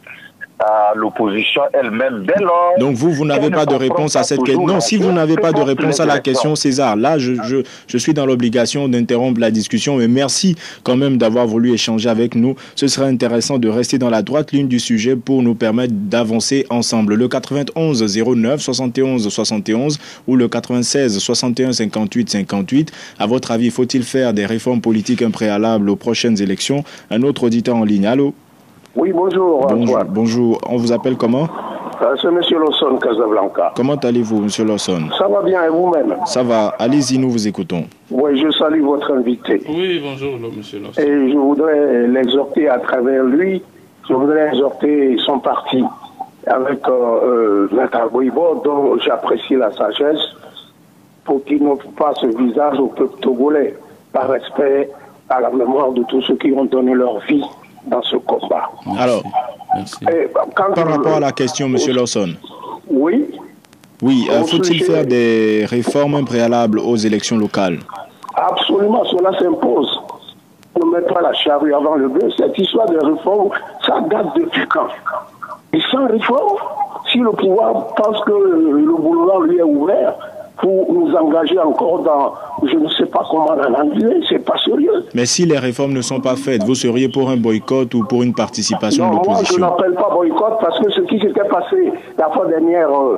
à l'opposition elle-même. Donc vous, vous n'avez pas de réponse à cette question. Non, si vous n'avez pas de réponse à la question, César, là, je, je, je suis dans l'obligation d'interrompre la discussion. Mais merci quand même d'avoir voulu échanger avec nous. Ce serait intéressant de rester dans la droite ligne du sujet pour nous permettre d'avancer ensemble. Le quatre-vingt-onze zéro neuf soixante et onze soixante et onze ou le quatre-vingt-seize soixante et un cinquante-huit cinquante-huit. À votre avis, faut-il faire des réformes politiques impréalables aux prochaines élections? Un autre auditeur en ligne. Allô? Oui, bonjour. Bonjour, bonjour. On vous appelle comment? euh, C'est M. Lawson, Casablanca. Comment allez-vous, M. Lawson? Ça va bien, et vous-même? Ça va. Allez-y, nous vous écoutons. Oui, je salue votre invité. Oui, bonjour, M. Lawson. Et je voudrais l'exhorter à travers lui, je voudrais exhorter son parti avec euh, Maître Boibo, dont j'apprécie la sagesse, pour qu'il n'offre pas ce visage au peuple togolais, par respect à la mémoire de tous ceux qui ont donné leur vie dans ce combat. Merci. Alors, Merci. Et, quand par rapport à la question, M. Lawson. Oui. Oui, euh, faut-il faire des réformes impréalables aux élections locales? Absolument, cela s'impose. On ne met pas la charrue avant le bœuf. Cette histoire de réforme, ça date depuis quand? Et sans réforme, si le pouvoir pense que le boulevard lui est ouvert pour nous engager encore dans, je ne sais pas comment l'analyser, c'est pas sérieux. Mais si les réformes ne sont pas faites, vous seriez pour un boycott ou pour une participation non, de l'opposition? Moi, je n'appelle pas boycott parce que ce qui s'était passé la fois dernière, euh,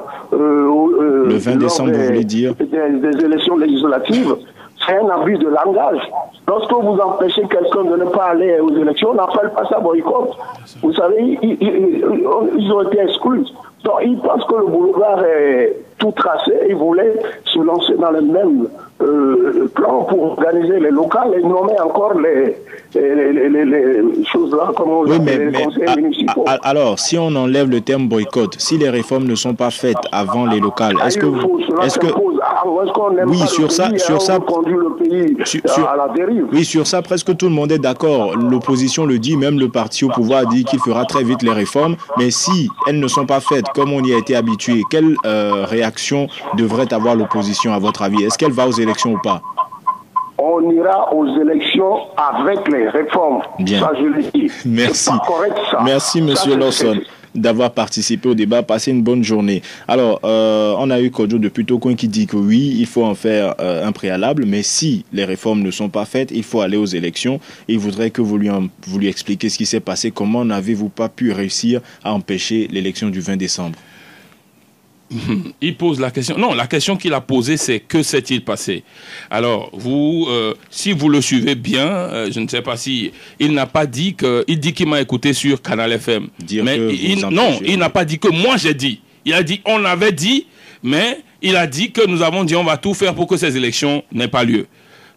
euh, le vingt décembre, des, vous voulez dire des, des élections législatives, c'est un abus de langage. Lorsque vous empêchez quelqu'un de ne pas aller aux élections, on n'appelle pas ça boycott. Vous savez, ils, ils, ils ont été exclus. Donc, ils pensent que le boulevard est tout tracé. Ils voulaient se lancer dans le même euh, plan pour organiser les locales et nommer encore les, les, les, les, les choses là, comme on oui, appelle mais, les mais, conseils a, municipaux. A, alors, si on enlève le terme boycott, si les réformes ne sont pas faites avant les locales, est-ce que, est-ce que, oui, sur ça, sur ça, le pays sur, sur, à la dérive. Oui, sur ça, presque tout le monde est d'accord. L'opposition le dit, même le parti au pouvoir dit qu'il fera très vite les réformes. Mais si elles ne sont pas faites comme on y a été habitué, quelle euh, réaction devrait avoir l'opposition à votre avis? Est-ce qu'elle va aux élections ou pas? On ira aux élections avec les réformes. Bien. Ça, je le dis. Merci. Pas correct, ça. Merci, Monsieur Lawson, d'avoir participé au débat. Passez une bonne journée. Alors, euh, on a eu Kodjo de Putocoin qui dit que oui, il faut en faire euh, un préalable, mais si les réformes ne sont pas faites, il faut aller aux élections. Il voudrait que vous lui, en, vous lui expliquiez ce qui s'est passé. Comment n'avez-vous pas pu réussir à empêcher l'élection du vingt décembre? Il pose la question. Non, la question qu'il a posée, c'est que s'est-il passé? Alors, vous, euh, si vous le suivez bien, euh, je ne sais pas si il n'a pas dit que, il dit qu'il m'a écouté sur Canal F M. Dire mais que il, vous non, empêchez. il n'a pas dit que moi j'ai dit. Il a dit, on avait dit, mais il a dit que nous avons dit, on va tout faire pour que ces élections n'aient pas lieu.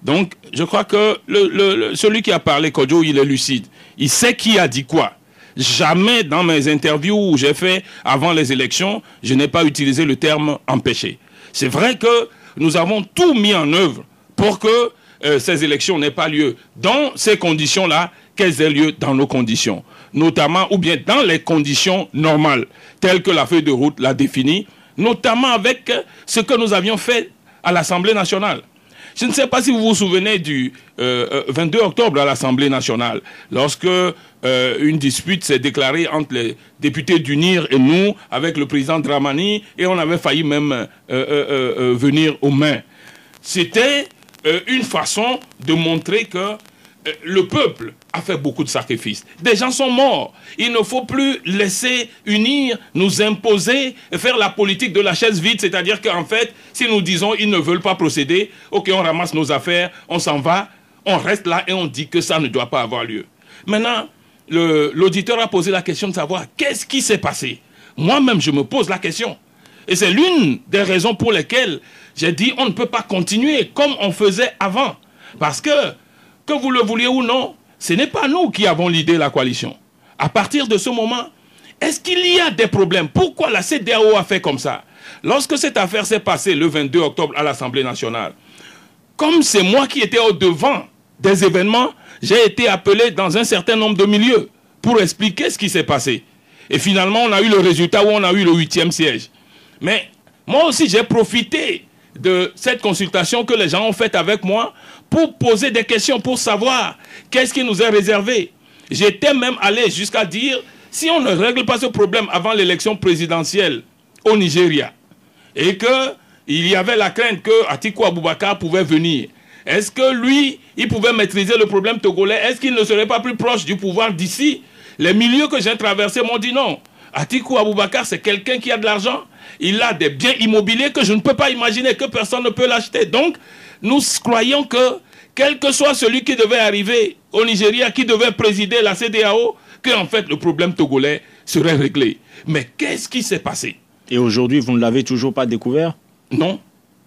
Donc, je crois que le, le, le, celui qui a parlé, Kodjo, il est lucide. Il sait qui a dit quoi. Jamais dans mes interviews où j'ai fait avant les élections, je n'ai pas utilisé le terme « empêcher ». C'est vrai que nous avons tout mis en œuvre pour que euh, ces élections n'aient pas lieu dans ces conditions-là, qu'elles aient lieu dans nos conditions. Notamment, ou bien dans les conditions normales, telles que la feuille de route l'a définie, notamment avec ce que nous avions fait à l'Assemblée nationale. Je ne sais pas si vous vous souvenez du euh, vingt-deux octobre à l'Assemblée nationale, lorsque euh, une dispute s'est déclarée entre les députés d'Unir et nous, avec le président Dramani, et on avait failli même euh, euh, euh, venir aux mains. C'était euh, une façon de montrer que euh, le peuple a fait beaucoup de sacrifices. Des gens sont morts. Il ne faut plus laisser Unir nous imposer et faire la politique de la chaise vide. C'est-à-dire qu'en fait, si nous disons ils ne veulent pas procéder, ok, on ramasse nos affaires, on s'en va, on reste là et on dit que ça ne doit pas avoir lieu. Maintenant, l'auditeur a posé la question de savoir qu'est-ce qui s'est passé. Moi-même, je me pose la question. Et c'est l'une des raisons pour lesquelles j'ai dit on ne peut pas continuer comme on faisait avant. Parce que, que vous le vouliez ou non, ce n'est pas nous qui avons l'idée la coalition. À partir de ce moment, est-ce qu'il y a des problèmes? Pourquoi la C D A O a fait comme ça? Lorsque cette affaire s'est passée le vingt-deux octobre à l'Assemblée nationale, comme c'est moi qui étais au devant des événements, j'ai été appelé dans un certain nombre de milieux pour expliquer ce qui s'est passé. Et finalement, on a eu le résultat où on a eu le huitième siège. Mais moi aussi, j'ai profité de cette consultation que les gens ont faite avec moi pour poser des questions, pour savoir qu'est-ce qui nous est réservé. J'étais même allé jusqu'à dire, si on ne règle pas ce problème avant l'élection présidentielle au Nigeria, et qu'il y avait la crainte que Atiku Abubakar pouvait venir, est-ce que lui, il pouvait maîtriser le problème togolais? Est-ce qu'il ne serait pas plus proche du pouvoir d'ici? Les milieux que j'ai traversés m'ont dit non. Atiku Abubakar, c'est quelqu'un qui a de l'argent. Il a des biens immobiliers que je ne peux pas imaginer, que personne ne peut l'acheter. Donc, nous croyons que, quel que soit celui qui devait arriver au Nigeria, qui devait présider la C D A O, qu'en fait, le problème togolais serait réglé. Mais qu'est-ce qui s'est passé? Et aujourd'hui, vous ne l'avez toujours pas découvert? Non.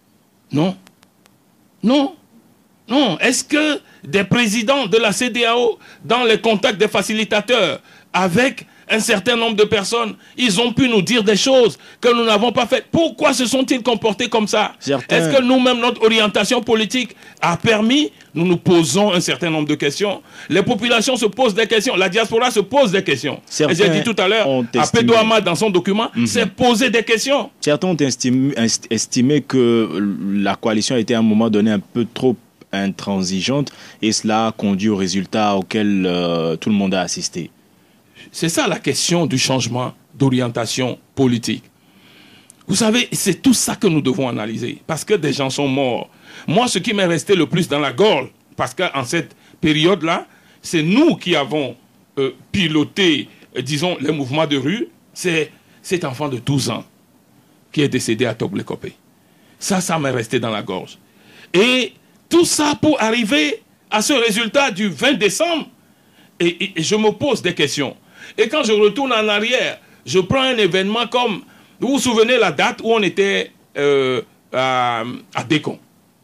Non. Non. Non. Est-ce que des présidents de la C D A O, dans les contacts des facilitateurs, avec un certain nombre de personnes, ils ont pu nous dire des choses que nous n'avons pas faites? Pourquoi se sont-ils comportés comme ça? Certains... Est-ce que nous-mêmes, notre orientation politique a permis? Nous nous posons un certain nombre de questions. Les populations se posent des questions. La diaspora se pose des questions. Et j'ai dit tout à l'heure, Apédo Ahmad, dans son document, mm-hmm. s'est posé des questions. Certains ont estimé, estimé que la coalition était à un moment donné un peu trop intransigeante et cela a conduit au résultat auquel euh, tout le monde a assisté. C'est ça la question du changement d'orientation politique. Vous savez, c'est tout ça que nous devons analyser, parce que des gens sont morts. Moi, ce qui m'est resté le plus dans la gorge, parce qu'en cette période-là, c'est nous qui avons euh, piloté, euh, disons, les mouvements de rue, c'est cet enfant de douze ans qui est décédé à Togolekopé. Ça, ça m'est resté dans la gorge. Et tout ça pour arriver à ce résultat du vingt décembre, et, et, et je me pose des questions. Et quand je retourne en arrière, je prends un événement comme... Vous vous souvenez la date où on était euh, à, à Décon?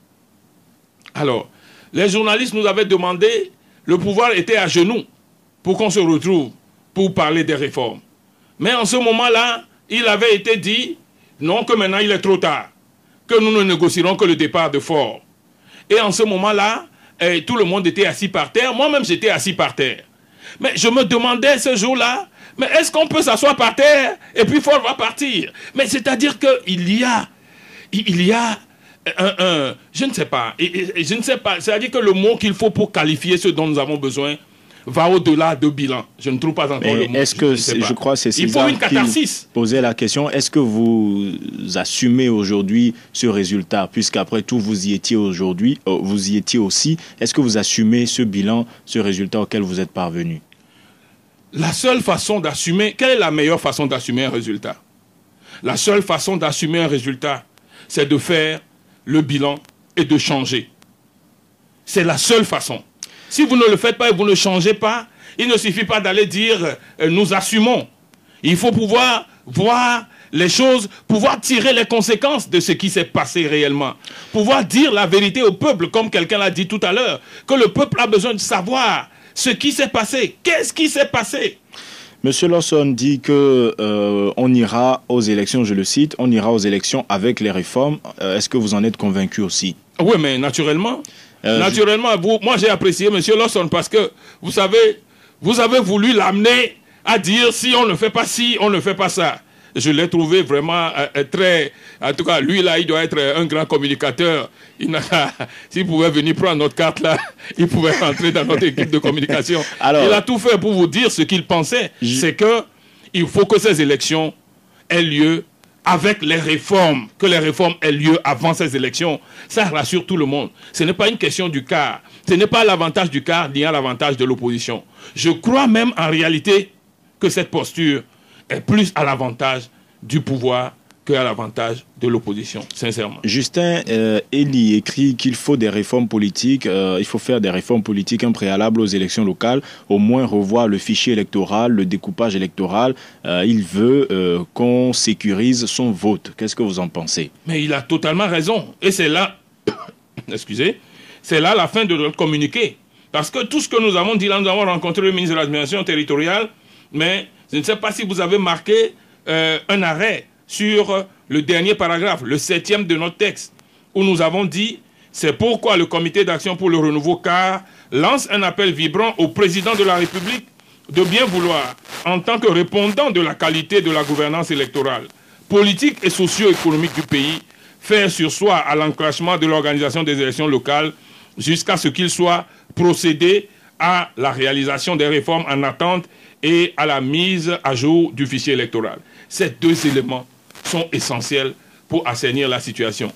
Alors, les journalistes nous avaient demandé, le pouvoir était à genoux pour qu'on se retrouve, pour parler des réformes. Mais en ce moment-là, il avait été dit, non, que maintenant il est trop tard, que nous ne négocierons que le départ de Fort. Et en ce moment-là, eh, tout le monde était assis par terre. Moi-même, j'étais assis par terre. Mais je me demandais ce jour-là, mais est-ce qu'on peut s'asseoir par terre et puis Fort va partir? Mais c'est-à-dire qu'il y a, il y a un, un je ne sais pas, et, et, je ne sais pas, c'est-à-dire que le mot qu'il faut pour qualifier ce dont nous avons besoin va au-delà de bilan. Je ne trouve pas encore mais le mot. Est-ce que, je, je crois c'est il faut une catharsis. Posait la question, est-ce que vous assumez aujourd'hui ce résultat, puisqu'après tout vous y étiez aujourd'hui, euh, vous y étiez aussi, est-ce que vous assumez ce bilan, ce résultat auquel vous êtes parvenu? La seule façon d'assumer, quelle est la meilleure façon d'assumer un résultat? La seule façon d'assumer un résultat, c'est de faire le bilan et de changer. C'est la seule façon. Si vous ne le faites pas et vous ne changez pas, il ne suffit pas d'aller dire euh, « nous assumons ». Il faut pouvoir voir les choses, pouvoir tirer les conséquences de ce qui s'est passé réellement. Pouvoir dire la vérité au peuple, comme quelqu'un l'a dit tout à l'heure, que le peuple a besoin de savoir ce qui s'est passé. Qu'est-ce qui s'est passé? Monsieur Lawson dit que euh, on ira aux élections, je le cite, on ira aux élections avec les réformes. Euh, Est-ce que vous en êtes convaincu aussi? Oui, mais naturellement. Euh, naturellement, je... vous, moi j'ai apprécié Monsieur Lawson parce que, vous savez, vous avez voulu l'amener à dire si on ne fait pas ci, on ne fait pas ça. Je l'ai trouvé vraiment euh, très... En tout cas, lui, là, il doit être un grand communicateur. S'il pouvait venir prendre notre carte, là, il pouvait rentrer dans notre équipe de communication. Alors, il a tout fait pour vous dire ce qu'il pensait. Je... C'est qu'il faut que ces élections aient lieu avec les réformes, que les réformes aient lieu avant ces élections. Ça rassure tout le monde. Ce n'est pas une question du quart. Ce n'est pas l'avantage du quart ni à l'avantage de l'opposition. Je crois même, en réalité, que cette posture est plus à l'avantage du pouvoir qu'à l'avantage de l'opposition, sincèrement. Justin euh, Elie écrit qu'il faut des réformes politiques, euh, il faut faire des réformes politiques en préalable aux élections locales, au moins revoir le fichier électoral, le découpage électoral. Euh, il veut euh, qu'on sécurise son vote. Qu'est-ce que vous en pensez? Mais il a totalement raison. Et c'est là, excusez, c'est là la fin de notre communiqué. Parce que tout ce que nous avons dit là, nous avons rencontré le ministre de l'administration territoriale, mais je ne sais pas si vous avez marqué euh, un arrêt sur le dernier paragraphe, le septième de notre texte, où nous avons dit « C'est pourquoi le comité d'action pour le renouveau C A R lance un appel vibrant au président de la République de bien vouloir, en tant que répondant de la qualité de la gouvernance électorale, politique et socio-économique du pays, faire sursoi à l'enclenchement de l'organisation des élections locales jusqu'à ce qu'il soit procédé à la réalisation des réformes en attente et à la mise à jour du fichier électoral. » Ces deux éléments sont essentiels pour assainir la situation.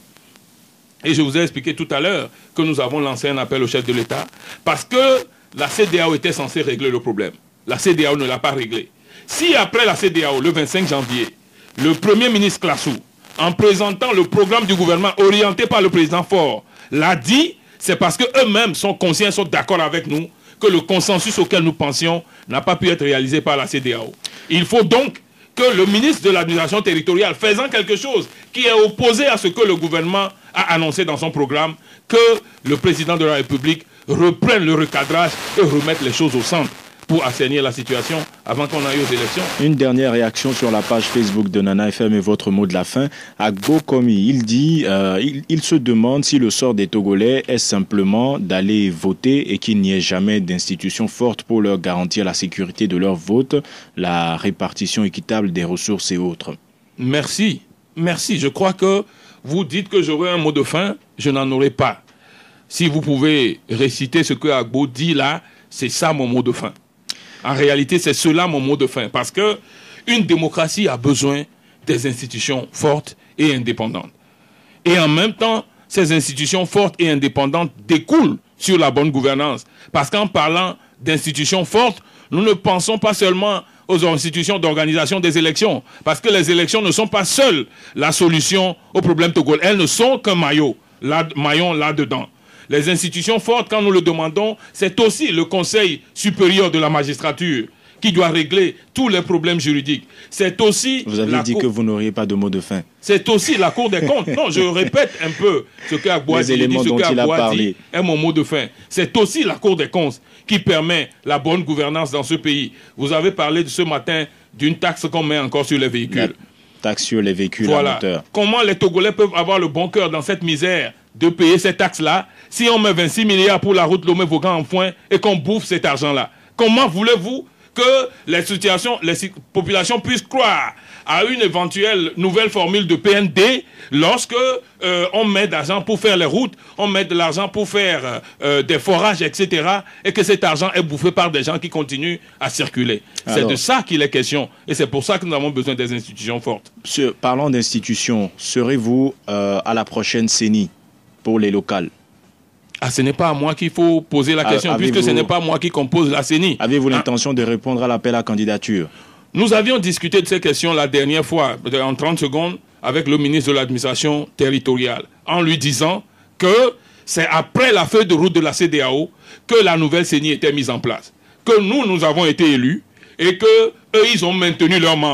Et je vous ai expliqué tout à l'heure que nous avons lancé un appel au chef de l'État parce que la C D A O était censée régler le problème. La C D A O ne l'a pas réglé. Si après la C D A O, le vingt-cinq janvier, le Premier ministre Classou, en présentant le programme du gouvernement orienté par le président Faure, l'a dit, c'est parce qu'eux-mêmes sont conscients, sont d'accord avec nous que le consensus auquel nous pensions n'a pas pu être réalisé par la C D A O. Il faut donc que le ministre de l'administration territoriale, faisant quelque chose qui est opposé à ce que le gouvernement a annoncé dans son programme, que le président de la République reprenne le recadrage et remette les choses au centre pour assainir la situation avant qu'on aille aux élections. Une dernière réaction sur la page Facebook de Nana F M et votre mot de la fin. Agbo Komi, il dit, euh, il, il se demande si le sort des Togolais est simplement d'aller voter et qu'il n'y ait jamais d'institution forte pour leur garantir la sécurité de leur vote, la répartition équitable des ressources et autres. Merci, merci. Je crois que vous dites que j'aurai un mot de fin, je n'en aurai pas. Si vous pouvez réciter ce que Agbo dit là, c'est ça mon mot de fin. En réalité, c'est cela mon mot de fin. Parce que une démocratie a besoin des institutions fortes et indépendantes. Et en même temps, ces institutions fortes et indépendantes découlent sur la bonne gouvernance. Parce qu'en parlant d'institutions fortes, nous ne pensons pas seulement aux institutions d'organisation des élections. Parce que les élections ne sont pas seules la solution au problème togolais. Elles ne sont qu'un maillot, là, maillon là-dedans. Les institutions fortes, quand nous le demandons, c'est aussi le Conseil supérieur de la magistrature qui doit régler tous les problèmes juridiques. C'est aussi... Vous avez dit cour... que vous n'auriez pas de mot de fin. C'est aussi la Cour des comptes. Non, je répète un peu ce qu'Agbo dit, ce qu'Agbo dit est mon mot de fin. C'est aussi la Cour des comptes qui permet la bonne gouvernance dans ce pays. Vous avez parlé de ce matin d'une taxe qu'on met encore sur les véhicules. La taxe sur les véhicules voilà. à moteur. Comment les Togolais peuvent avoir le bon cœur dans cette misère de payer cette taxe-là, si on met vingt-six milliards pour la route Lomé-Vaughan-en-Foin et qu'on bouffe cet argent-là? Comment voulez-vous que les, situations, les populations puissent croire à une éventuelle nouvelle formule de P N D lorsque euh, on met de l'argent pour faire les routes, on met de l'argent pour faire euh, des forages, et cetera, et que cet argent est bouffé par des gens qui continuent à circuler? C'est de ça qu'il est question, et c'est pour ça que nous avons besoin des institutions fortes. Monsieur, parlant d'institutions, serez-vous euh, à la prochaine C E N I pour les locales? Ah, ce n'est pas à moi qu'il faut poser la question, puisque ce n'est pas moi qui compose la C E N I. Avez-vous l'intention ah. de répondre à l'appel à candidature? Nous avions discuté de ces questions la dernière fois, en trente secondes, avec le ministre de l'administration territoriale, en lui disant que c'est après la feuille de route de la C E D E A O que la nouvelle C E N I était mise en place. Que nous, nous avons été élus et que eux, ils ont maintenu leurs membres.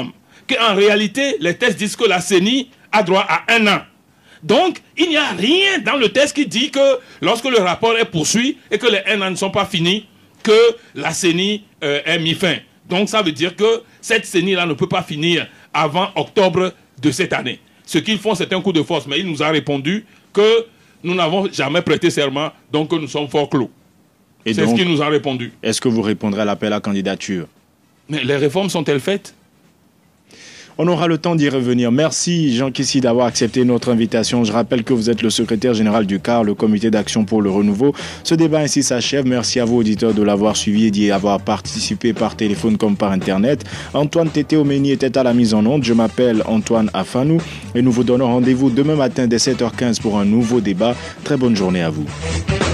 qu'en réalité, les tests disent que la C E N I a droit à un an. Donc, il n'y a rien dans le test qui dit que lorsque le rapport est poursuivi et que les un an ne sont pas finis, que la C E N I euh, est mis fin. Donc, ça veut dire que cette C E N I-là ne peut pas finir avant octobre de cette année. Ce qu'ils font, c'est un coup de force. Mais il nous a répondu que nous n'avons jamais prêté serment, donc que nous sommes fort clos. C'est ce qu'il nous a répondu. Est-ce que vous répondrez à l'appel à candidature? Mais les réformes sont-elles faites? On aura le temps d'y revenir. Merci Jean Kissi d'avoir accepté notre invitation. Je rappelle que vous êtes le secrétaire général du C A R, le comité d'action pour le renouveau. Ce débat ainsi s'achève. Merci à vous auditeurs de l'avoir suivi et d'y avoir participé par téléphone comme par internet. Antoine Tété Omeni était à la mise en onde. Je m'appelle Antoine Afanou et nous vous donnons rendez-vous demain matin dès sept heures quinze pour un nouveau débat. Très bonne journée à vous.